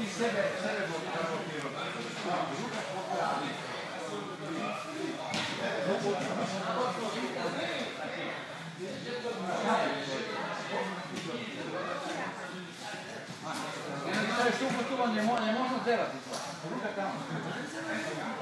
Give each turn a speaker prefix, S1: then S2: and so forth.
S1: sebe blokirao. Ne možno delati to. Ruka tamo.